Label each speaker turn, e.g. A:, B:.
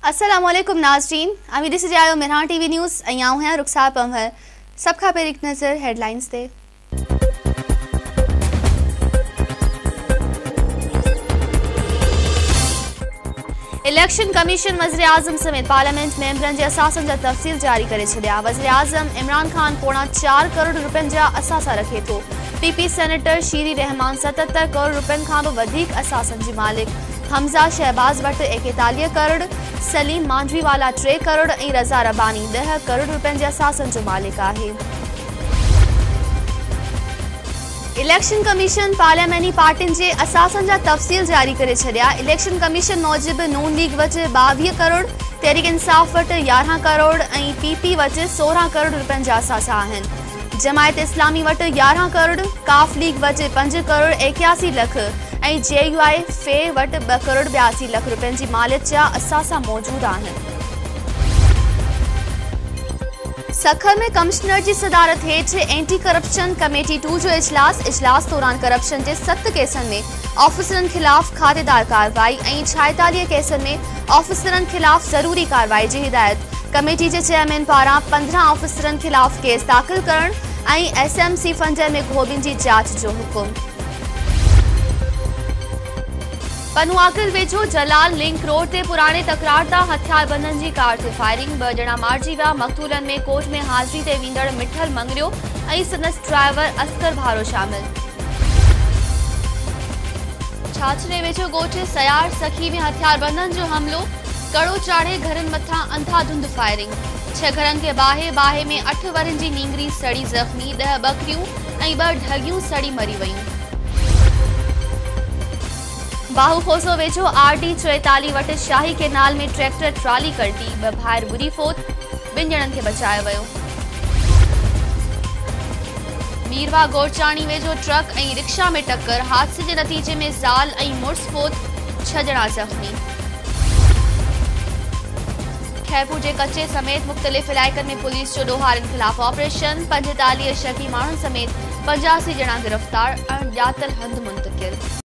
A: अस्सलामुअलैकुम नाज़रीन, अमी ॾिसी रहिया मिरान टीवी न्यूज़ ऐं आऊं आहियां रुखसार पंवर। सभ खां पहिरीं हिकु नज़र हेडलाइंस ते। इलेक्शन कमीशन वज़ीर आज़म समेत पार्लियामेंट मेंबरनि जे असासनि जा तफ़सील जारी करे छॾिया। वज़ीर आज़म इमरान ख़ान पोणा 4 करोड़ रुपयनि जा असासा रखे थो। पीपी सेनेटर शीरी रहमान 77 करोड़ रुपयनि खां बि वधीक असासनि जी मालिक। हमज़ा शहबाज वटि 41 करोड़, सलीम मांझवीवाला 3 करोड़ ऐं रज़ा रबानी 10 करोड़ रुपयनि जे असासनि जो मालिक आहे। इलेक्शन कमीशन पार्लियामेंटी पार्टियुनि जे असासनि जा तफ़सील जारी करे छॾिया। इलेक्शन कमीशन मूजिबि नून लीग वटि 22 करोड़, तहरीक इंसाफ़ वटि 11 करोड़ ऐं पीपी वटि 16 करोड़ रुपयनि जा असासा आहिनि। जमायत इस्लामी वटि 11 करोड़, काफ लीग वटि 5 करोड़ 81 लख ऐं JUI फे वटि 2 करोड़ 82 लख रुपयनि जी मालियत जा असासा मौजूदु आहिनि। सखर में कमिश्नर जी सदारत हेठि एंटी करप्शन कमेटी 2 जो इजलास दौरान करप्शन जे 7 केसनि में ऑफिसरनि खिलाफ़ खातेदार कार्रवाई ऐं 46 केसनि में ऑफिसरनि खिलाफ़ ज़रूरी कार्रवाई जी हिदायत। कमेटी जे चेयरमैन पारां 15 ऑफिसरनि खिलाफ़ केस दाख़िल करण ऐं SMC फंड में घोबियुनि जी जांच जो हुकुम। पनुआकिल वेझो जलाल लिंक रोड ते पुराणे तकरारदा हथियारबंदनि जी कार ते फायरिंग। 2 ॼणा मारिजी विया। मक़तूलनि में कोर्ट में हाज़िरी ते वेंदड़ मिठल मंगरियो ऐं संदसि ड्राइवर अस्कर भारो शामिल। छाछरे वेझो ॻोठ सयार सखी में हथियारबंदनि जो हमलो। कड़ो चाढ़े घरनि मथां अंधाधुंध फायरिंग। 6 घरनि खे बाहे में 8 वरनि जी नींगरी सड़ी ज़ख़्मी। 10 बकरियूं ऐं 2 ढगियूं सड़ी मरी वयूं। बाहूखोसो वेझो RD 44 वटि शाही केनाल में ट्रैक्टर ट्राली कल्टी। 2 भाइर बुरी फोत, 2 ॼणनि खे बचायो वियो। मीरवा गोरचाणी वेझो ट्रक ऐं रिक्शा में टक्कर। हादसे जे नतीजे में ज़ाल ऐं मुड़ुस फोत, 6 ॼणा ज़ख़्मी। खैरपुर जे कचे समेत मुख़्तलिफ़ इलाइक़नि में पुलिस जो ॾोहारनि ख़िलाफ़ ऑपरेशन। 45 शकी माण्हुनि समेत 85 ॼणा गिरफ़्तार। ॼातल हंधि मुंतक़िल।